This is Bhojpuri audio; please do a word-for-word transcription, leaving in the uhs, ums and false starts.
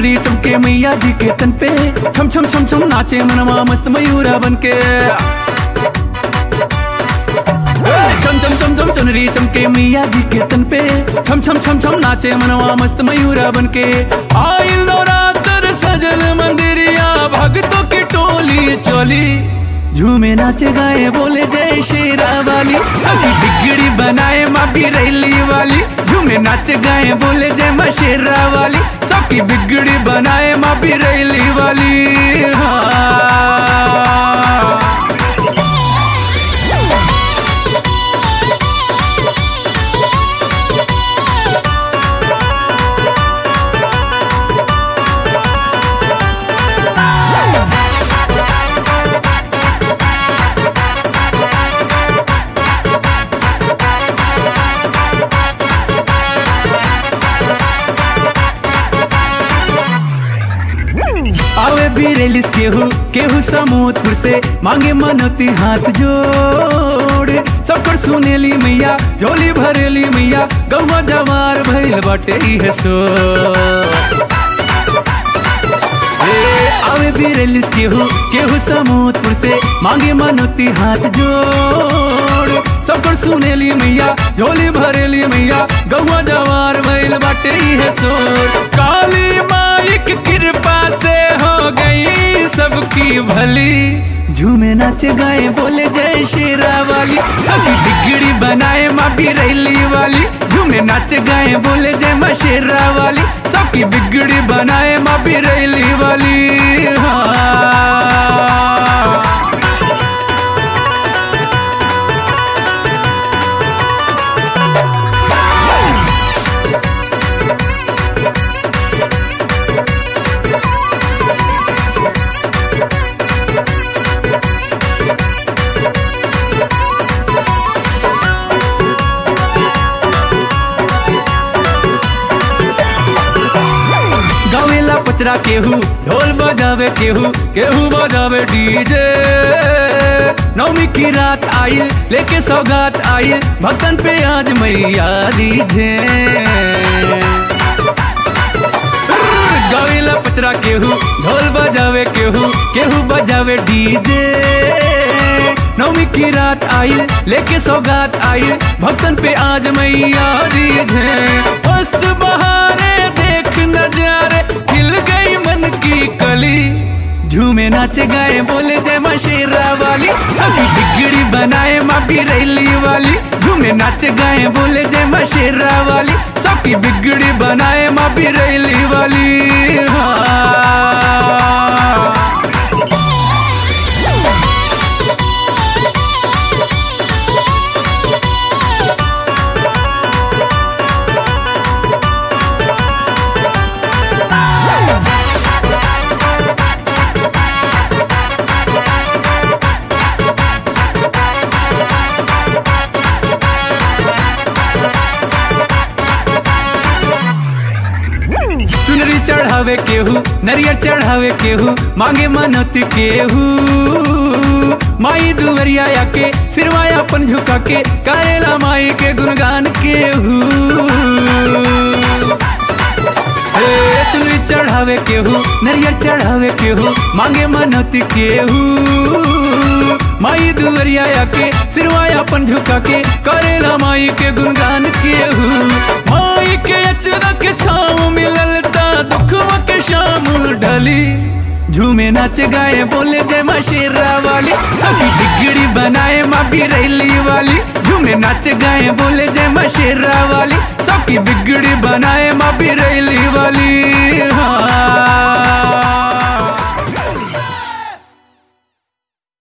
चुनरी चमके मैया जी के तन पे, छम छम छम छम नाचे मनवा मस्त मयूरा बनके। छम छम छम छम चुनरी चमके मैया जी के तन पे, छम छम छम छम नाचे मनवा मस्त मयूरा बनके। आइल नवरात्र सजल मंदिरिया, भक्तों की टोली चोली, झूमे नाचे गाए बोले जय शेरा वाली। सभी बिगड़ी बनाए माँ भी रैली वाली, झूमे नाचे गाए बोले जय माँ शेरा वाली। सबकी बिगड़ी बनाए माँ भी रैली वाली। हाँ। आवे भी रेलिस केहू केहू समूदपुर से, मांगे मनोती हाथ जोड़। सबकर सुनेली मैया झोली भरेली मैया, गौवा जवार भइल बाटे है सो। आवे भी रेलिस केहू केहू समूदपुर से, मांगे मनोती हाथ जोड़। सबकर सुनेली मैया झोली भरेली मैया, गौवा जवार भइल बाटे है सो। काली माई की कृपा से हो गई सबकी भली, झूमे नाचे गाए बोले जय शेरा वाली। सबकी बिगड़ी बनाए माँ भी रैली वाली, झूमे नाचे गाए बोले जय माँ शेरा वाली। सबकी बिगड़ी बनाए माँ भी रैली वाली। हाँ। पचरा केहू ढोल बजावे, केहू केहू बजावे डीजे। नौमी की रात आई लेके सौगात आई, भक्तन पे आज मैया दीजे। गावेला पचरा केहू ढोल बजावे, केहू केहू बजावे डीजे। नौमी की रात आई लेके सौगात आई, भक्तन पे आज मैया दीजे। मस्त बहारे देख नजारे, खिल गई मन की कली, झूमे नाचे गाए बोले जय माँ शेरा वाली। सभी बिगड़ी बनाए माँ भी रैली वाली, झूमे नाचे गाए बोले जय माँ शेरा वाली। सबकी बिगड़ी बनाए माँ भी रैली वाली। हाँ। चढ़ावे केहू नरियर चढ़ावे, केहू मांगे मनोती केहू। माई दुवरिया आके सिरवाया अपन झुका के, करेला माई के गुणगान केहू। चुनरी चढ़ावे केहू नरियर चढ़ावे, केहू मांगे मनोती केहू। माई दुवरिया आके सिरवाया अपन झुका के, करेला माई के गुणगान केहू। माई के अचरा के छाँव मिलल दुखवा के शाम ढली, झूमे नाचे गाए बोले जय माँ शेरा वाली। सभी बिगड़ी बनाए माँ भी रैली वाली, झूमे नाचे गाए बोले जय माँ शेरा वाली। सबकी बिगड़ी बनाए माँ भी रैली वाली। हाँ।